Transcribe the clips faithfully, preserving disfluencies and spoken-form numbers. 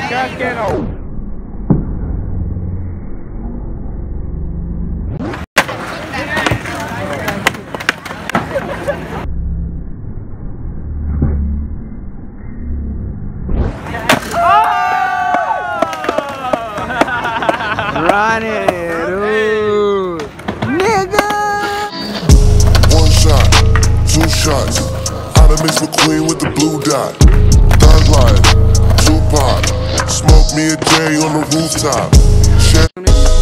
Cascano. Run it, ooh. Nigga! One shot, two shots. I done mixed with Queen with the blue dot. Thug life, Tupac. Smoke me a J on the rooftop. Shit.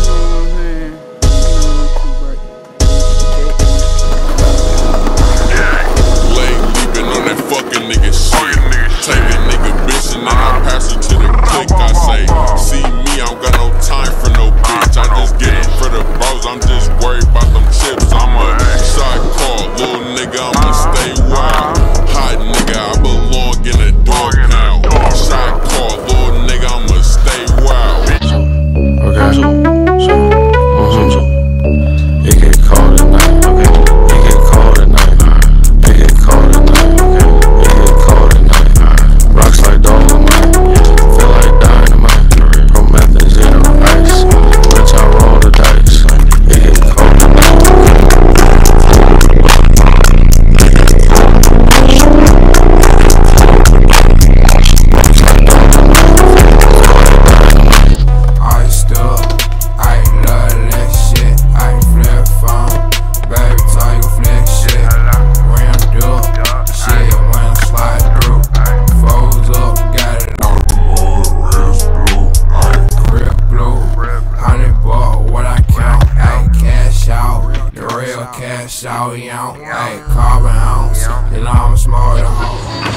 Lane leaping on that fucking nigga shit. Take that nigga bitch and then I pass it to the click. I say, see me, I don't got no time for no bitch. I just get them for the bros, I'm just worried about them chips. I'm a side call, little nigga, I'ma stay wild. Hot nigga, I belong in a dog pound. Side call, little nigga, I'ma stay wild. Okay, so, so, so, so, it get cold at night, okay? It get cold at night, it get cold at night, okay? It get cold at night, rocks like dolomite, feel like dynamite, promethazine on ice, which I roll the dice, it get cold at night, I still, I love that shit. I flip phone, baby tiger flex shit. Ram duck, shit when I slide through. Folds up, got it on. Crib blue, hundred buck, what I count. Ay, cash out, the real cash out, young. Ay, carbon ounce, and I'm smart to home.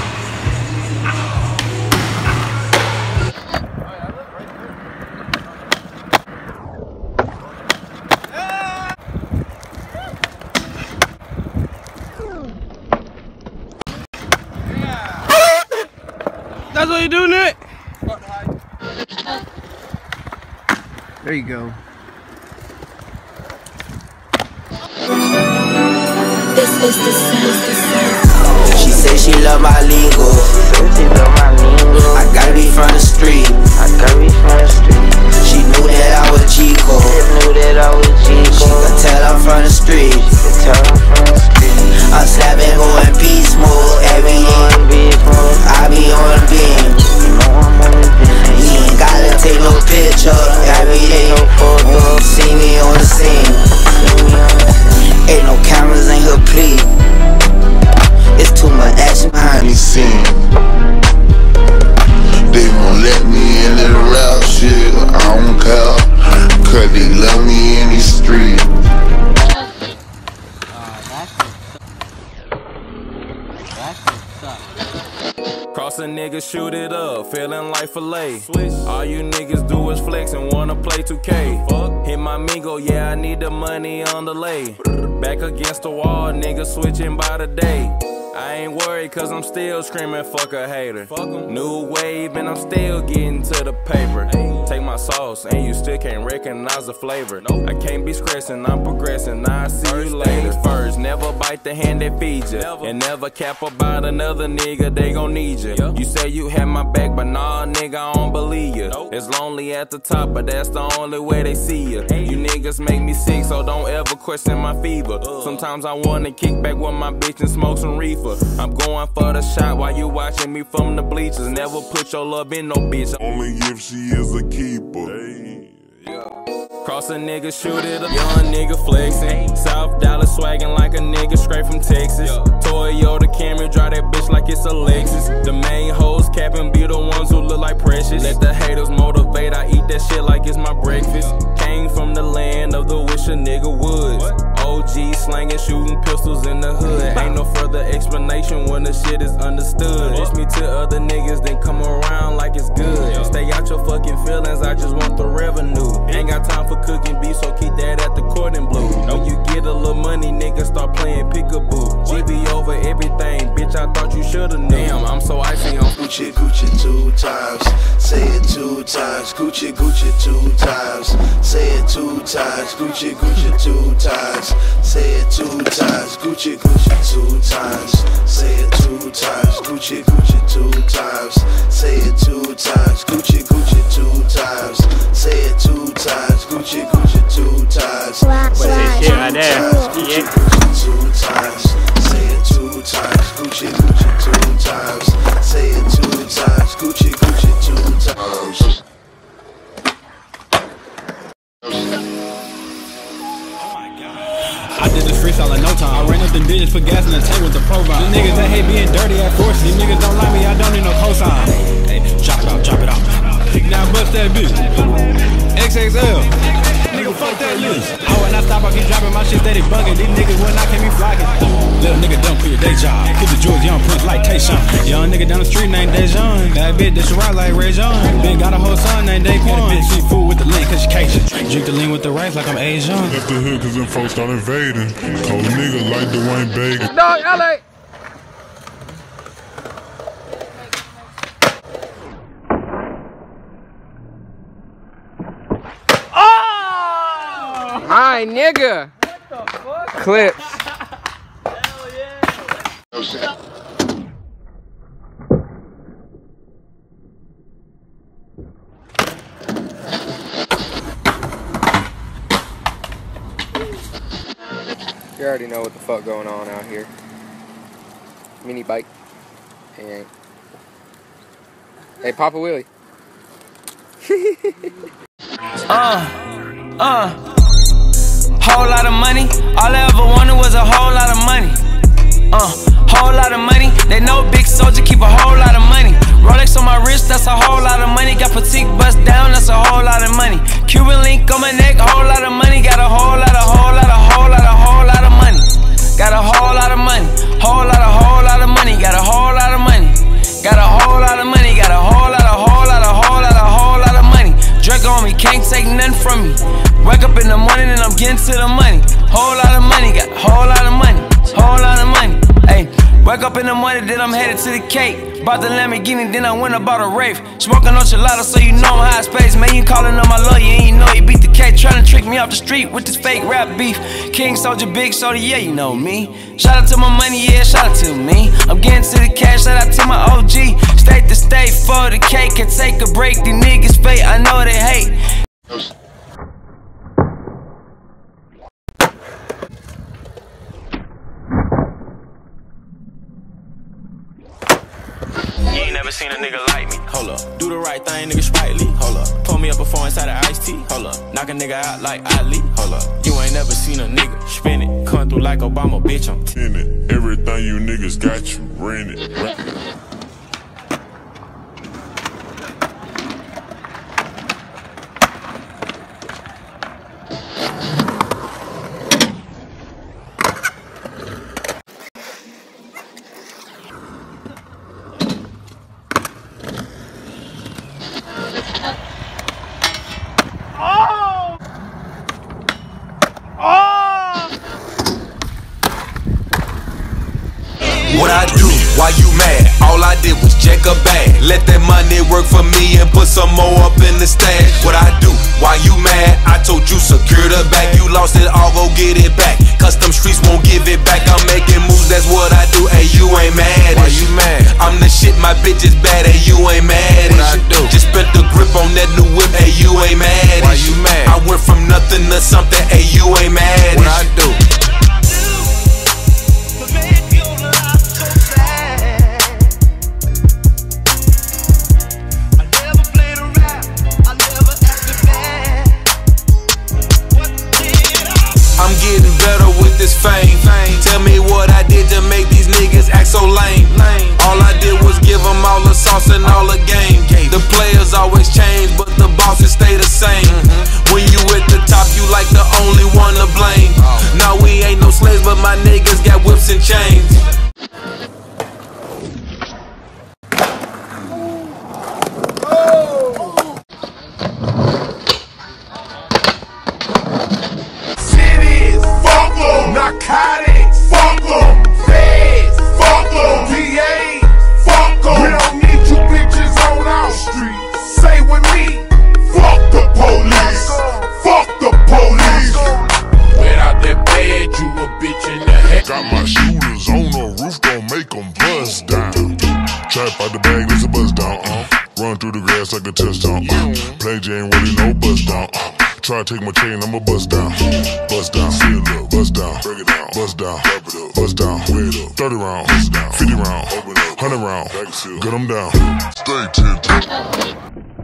That's what you do, Nick? There you go. This is the sound. She said she love my lingo. I gotta be from the street. I gotta be from the street. She knew that I was Chico. Knew that I was Chico. She could tell I'm from the street. She could tell I'm from the street. I'm slapping who in beast mode every day. I be on the beam. You know I'm on the beam. You ain't gotta take no picture every day. Won't see me on the scene. Ain't no cameras in here, please. It's too much action behind Me seen. They won't let me in the rap shit. I don't care, cause they love me in the street. Cross a nigga, shoot it up, feeling like filet. All you niggas do is flex and wanna play two K. Hit my mingo, yeah, I need the money on the lay. Back against the wall, niggas switching by the day. I ain't worried cause I'm still screaming fuck a hater. New wave and I'm still getting to the paper. Take my sauce and you still can't recognize the flavor. I can't be stressing, I'm progressing, now I see you later. First, never bite the hand that feeds you. And never cap about another nigga, they gon' need you. You say you had my back, but nah nigga, I don't believe you. It's lonely at the top, but that's the only way they see you. You niggas make me sick, so don't ever question my fever. Sometimes I wanna kick back with my bitch and smoke some reefer. I'm going for the shot while you watching me from the bleachers. Never put your love in no bitch. Only if she is a keeper. Hey, yeah. Cross a nigga, shoot it up. Young nigga flexing. South Dallas swagging like a nigga straight from Texas. Toyota Camry, drive that bitch like it's a Lexus. The main hoes capping be the ones who look like precious. Let the haters motivate, I eat that shit like it's my breakfast. Came from the land of the wish a nigga would. O G slanging, shooting pistols in the hood. Ain't no further explanation when the shit is understood. It's me to other niggas, then come around like it's good. Stay out your fucking feelings, I just want the revenue. Ain't got time for cooking beef, so keep that at the court in blue. When you get a little money, nigga, start playing peekaboo. G B over everything, bitch, I thought you should've known. Damn, I'm so icy on Gucci, Gucci two times. Say it two times. Gucci, Gucci two times. Say it two times. Gucci, Gucci two times. Say it two times. Gucci, Gucci two times. Say it two times. Gucci, Gucci two times. Say it two times. Gucci, Gucci. Gucci, Gucci, two times. I did this freestyle in no time. I ran up them digits for gas in the tank with the profile. These niggas that hate being dirty at force. These niggas don't like me, I don't need no cosign. Hey, drop it out, drop it out. Now bust that bitch. X X L. Nigga, fuck that list. Oh, when I stop, I keep dropping my shit steady bugging. These niggas when I can't be flocking. Little nigga don't quit your day job. Keep the jewels, young prince like Tayshaun. Young nigga down the street named Dejan. That bitch that she ride like Ray John. Bitch got a whole son named Daquan. Bitch eat food with the lean cause she Cajun. Drink the lean with the rice like I'm Asian. Left the hood cause them folks start invading. Cold nigga like Dwayne Bacon. Dog, L A. Hi, nigga. What the fuck? Clips. Hell yeah. You already know what the fuck going on out here. Mini bike. And hey, Papa Willie. uh, uh. Whole lot of money, all I ever wanted was a whole lot of money. Uh, whole lot of money, they know big soldier keep a whole lot of money. Rolex on my wrist, that's a whole lot of money. Got fatigue bust down, that's a whole lot of money. Cuban link on my neck, whole lot of money. Got a whole lot of, whole lot of, whole lot of, whole lot of money. Got a whole lot of money, whole lot of, whole lot of money. Got a whole lot of money. Got a whole lot of money, got a whole lot of, whole lot of, whole lot of, whole lot of money. Drake on me, can't take nothing from me. Wake up in the morning and I'm getting to the money. Whole lot of money, got a whole lot of money, whole lot of money. Ayy, wake up in the morning, then I'm headed to the cake. Bought the Lamborghini, then I went and bought a Wraith. Smoking on gelato, so you know I'm high space. Man, you calling on my lawyer, and you know he beat the case. Trying to trick me off the street with this fake rap beef. King Soldier, Big Soda, yeah, you know me. Shout out to my money, yeah, shout out to me. I'm getting to the cash, shout out to my O G. State to state for the cake, can take a break. These niggas fake, I know they hate. You ain't never seen a nigga like me. Hold up. Do the right thing, nigga, sprightly. Hold up. Pull me up before inside of iced tea. Hold up. Knock a nigga out like Ali. Hold up. You ain't never seen a nigga spin it. Come through like Obama, bitch, I'm in it. Everything you niggas got, you rented. What I do, why you mad? All I did was check a bag. Let that money work for me and put some more up in the stash. What I do, why you mad? I told you secure the bag. You lost it all, go get it back. Custom streets won't give it back. I'm making moves, that's what I do. Hey, you ain't mad. Why you mad? I'm the shit, my bitch is bad. Hey, you ain't mad. What I do? Just spent the grip on that new whip. Hey, you ain't mad. Why you mad? I went from nothing to something. Hey, you ain't mad. What I do? I'm getting better with this fame. Tell me what I did to make these niggas act so lame. All I did was give them all the sauce and all the game. The players always change, but the bosses stay the same. When you at the top, you like the only one to blame. Now we ain't no slaves, but my niggas got whips and chains. Narcotics, fuck em. Feds, fuck em. D A, fuck em. We don't need you bitches on our street. Say with me, fuck the police. Fuck the police. Without that badge, you a bitch in the head. Got my shooters on the roof, gon' make them bust down. Trap out the bag, let's a bust down. Uh. Run through the grass like a touchdown. Uh. Play Jane, really no bust down. Uh. Try to take my chain, I'ma bust down. Bust down, seal up, bust down, break it down, bust down, wrap it up, bust down, weigh it up. thirty rounds, fifty rounds, open up, one hundred rounds, get them down. Stay tuned.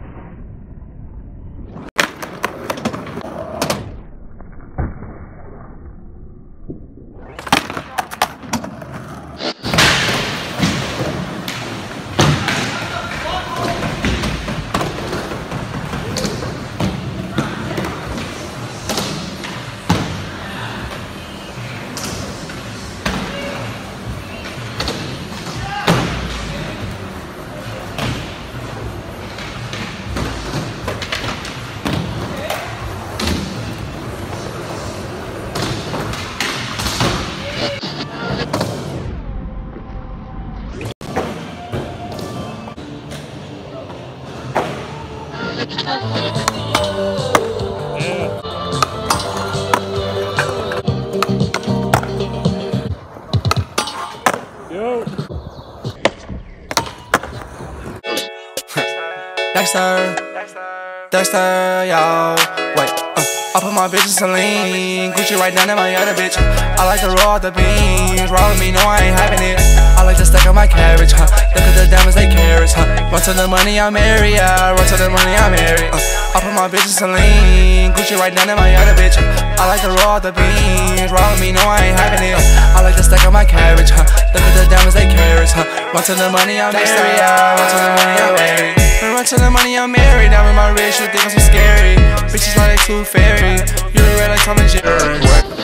Dexter, Dexter, yo. Wait, uh, I put my bitch in saline. Gucci right down in my other bitch. I like to roll out the beans. Roll with me, no, I ain't having it. I like to stack up my cabbage, huh? Look at the diamonds, they carrots, huh? Run to the money, I'm married, yeah. Run to the money, I'm married. Uh, I put my bitch in saline. Gucci right down in my other bitch. I like to roll out the beans. Roll with me, no, I ain't having it. Uh, I like to stack up my cabbage, huh? Look at the diamonds, they carrots, huh? Run to the money, I'm married, yeah. Run to the money, I'm married. Run to the money, I'm married. Now with my wrist, you think I'm so scary. Bitches like they too fairy. You the red like Tom and Jerry.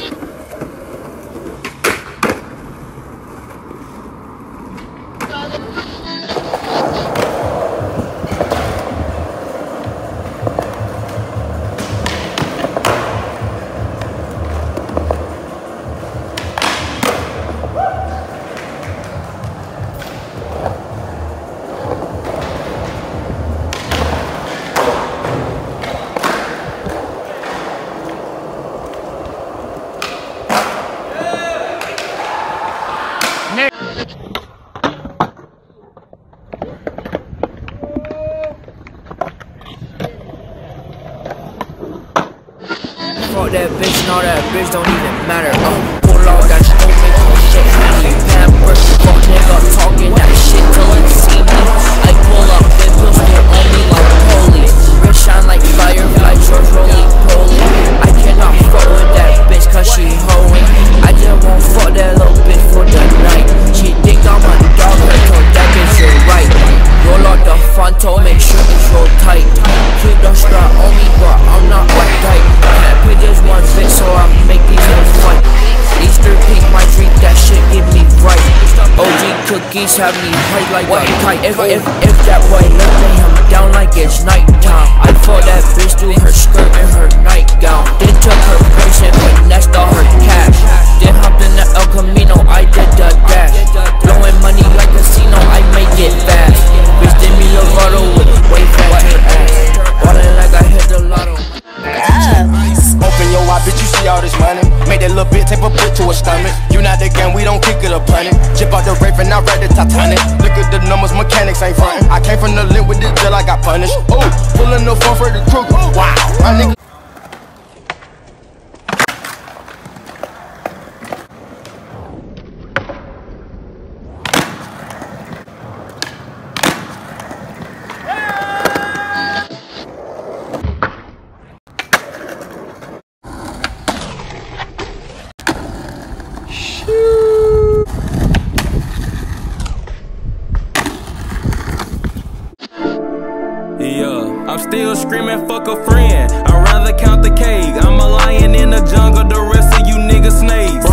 Fuck that bitch, no that bitch don't even matter. Uh, pull off that shit, make no shit happen. Pamper, fuck nigga talking that shit till it see me. I pull up, they pistol on me like holy. Bitch shine like fire, like George Rolling Poly. I cannot fuck with that bitch cause she hoeing. I just won't fuck that little bitch for the night. She think I'm a dog, I told that bitch you're right. Roll out the Fonto, make sure it's roll tight. Keep the strap on me, but I'm not like tight. Can't pay this one bitch, so I make these hoes fight. Easter pink, my drink, that shit give me bright. O G cookies have me white like white kite. If, if, if that boy lifting him down like it's nighttime, I fought that bitch through her skirt and her nightgown. Then took her purse and finessed all her cash. Then hopped in the El Camino, I did the dash. Blowing money like casino, I make it fast. Bitch did me Lovato with way fatter ass. Ballin' like I hit the lotto. Open your eye, bitch, you see all this money. Make that little bitch take a foot to a stomach. You not the game, we don't kick it or punt it. Chip out the Raven, I read the Titanic. Look at the numbers, mechanics ain't frontin'. I came from the lint with this bill, I got punished. Ooh, pulling the phone for the crew. Wow, my nigga. Yeah, I'm still screaming, fuck a friend. I'd rather count the cake. I'm a lion in the jungle, the rest of you niggas snakes.